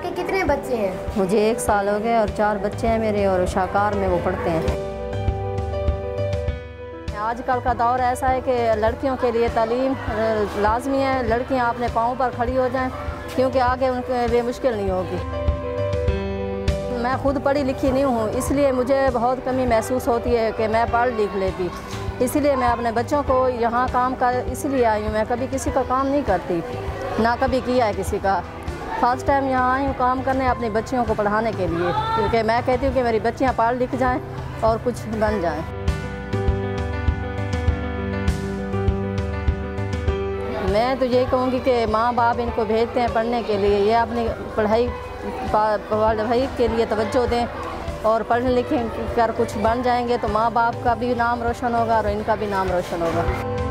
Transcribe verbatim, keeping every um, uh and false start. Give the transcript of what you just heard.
आपके कितने बच्चे हैं? मुझे एक साल हो गए और चार बच्चे हैं मेरे, और शाकार में वो पढ़ते हैं। आजकल का दौर ऐसा है कि लड़कियों के लिए तालीम लाजमी है। लड़कियां अपने पाँव पर खड़ी हो जाएं, क्योंकि आगे उनके लिए मुश्किल नहीं होगी। मैं खुद पढ़ी लिखी नहीं हूँ, इसलिए मुझे बहुत कमी महसूस होती है कि मैं पढ़ लिख लेती। इसलिए मैं अपने बच्चों को यहाँ काम कर इसलिए आई हूँ। मैं कभी किसी का काम नहीं करती, ना कभी किया है किसी का। फर्स्ट टाइम यहाँ आई हूँ काम करने अपनी बच्चियों को पढ़ाने के लिए, क्योंकि मैं कहती हूँ कि मेरी बच्चियाँ पढ़ लिख जाएँ और कुछ बन जाएँ। मैं तो यही कहूँगी कि माँ बाप इनको भेजते हैं पढ़ने के लिए, ये अपनी पढ़ाई पढ़ाई के लिए तवज्जो दें और पढ़ लिख कर कुछ बन जाएंगे तो माँ बाप का भी नाम रोशन होगा और इनका भी नाम रोशन होगा।